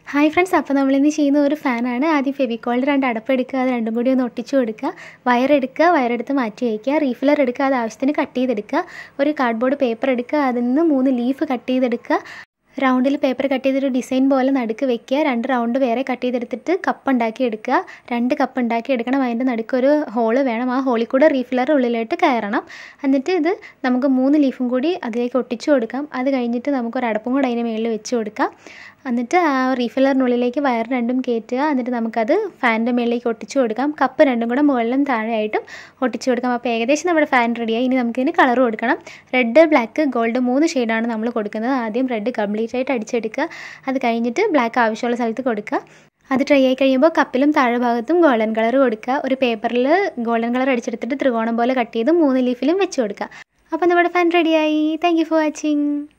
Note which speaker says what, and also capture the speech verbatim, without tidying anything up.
Speaker 1: Hi friends, അപ്പോൾ നമ്മളിന്ന് ചെയ്യുന്ന ഒരു ഫാനാണ്. ആദ്യം ഫെവിക്കോളിൻ്റെ രണ്ട് അടപ്പെടുക്കുക, അത് രണ്ടും കൂടി ഒന്ന് ഒട്ടിച്ചു കൊടുക്കുക. വയറെടുക്കുക, വയറെടുത്ത് മാറ്റി വയ്ക്കുക. റീഫില്ലർ എടുക്കുക, അത് ആവശ്യത്തിന് കട്ട് ചെയ്തെടുക്കുക. ഒരു കാർഡ്ബോർഡ് പേപ്പർ എടുക്കുക, അതിൽ നിന്ന് മൂന്ന് ലീഫ് കട്ട് ചെയ്തെടുക്കുക. റൗണ്ടിൽ പേപ്പർ കട്ട് ചെയ്തൊരു ഡിസൈൻ പോലെ നടുക്ക് വെക്കുക. രണ്ട് റൗണ്ട് വേറെ കട്ട് ചെയ്തെടുത്തിട്ട് കപ്പ് ഉണ്ടാക്കി എടുക്കുക. രണ്ട് കപ്പ് ഉണ്ടാക്കി എടുക്കണം. അതിൻ്റെ നടുക്കൊരു ഹോള് വേണം. ആ ഹോളിൽ കൂടെ റീഫില്ലർ ഉള്ളിലോട്ട് കയറണം. എന്നിട്ട് ഇത് നമുക്ക് മൂന്ന് ലീഫും കൂടി അതിലേക്ക് ഒട്ടിച്ചു കൊടുക്കാം. അത് കഴിഞ്ഞിട്ട് നമുക്കൊരു അടപ്പും കൂടെ അതിന് മുകളിൽ വെച്ച് കൊടുക്കാം. എന്നിട്ട് ആ റീഫില്ലറിനുള്ളിലേക്ക് വയർ രണ്ടും കയറ്റുക. എന്നിട്ട് നമുക്കത് ഫാനിൻ്റെ മുകളിലേക്ക് ഒട്ടിച്ചു കൊടുക്കാം. കപ്പ് രണ്ടും കൂടെ മുകളിലും താഴെയായിട്ടും ഒട്ടിച്ചു കൊടുക്കാം. അപ്പോൾ ഏകദേശം നമ്മുടെ ഫാൻ റെഡിയായി. ഇനി നമുക്കിതിന് കളർ കൊടുക്കണം. റെഡ്, ബ്ലാക്ക്, ഗോൾഡ് മൂന്ന് ഷെയ്ഡാണ് നമ്മൾ കൊടുക്കുന്നത്. ആദ്യം റെഡ് കംപ്ലീറ്റ് ആയിട്ട് അടിച്ചെടുക്കുക. അത് കഴിഞ്ഞിട്ട് ബ്ലാക്ക് ആവശ്യമുള്ള സ്ഥലത്ത് കൊടുക്കുക. അത് ഡ്രൈ ആയി കഴിയുമ്പോൾ കപ്പിലും താഴെ ഭാഗത്തും ഗോൾഡൻ കളർ കൊടുക്കുക. ഒരു പേപ്പറിൽ ഗോൾഡൻ കളർ അടിച്ചെടുത്തിട്ട് ത്രികോണം പോലെ കട്ട് ചെയ്ത് മൂന്ന് ലീഫിലും വെച്ച് കൊടുക്കുക. അപ്പോൾ നമ്മുടെ ഫാൻ റെഡിയായി. Thank you for watching.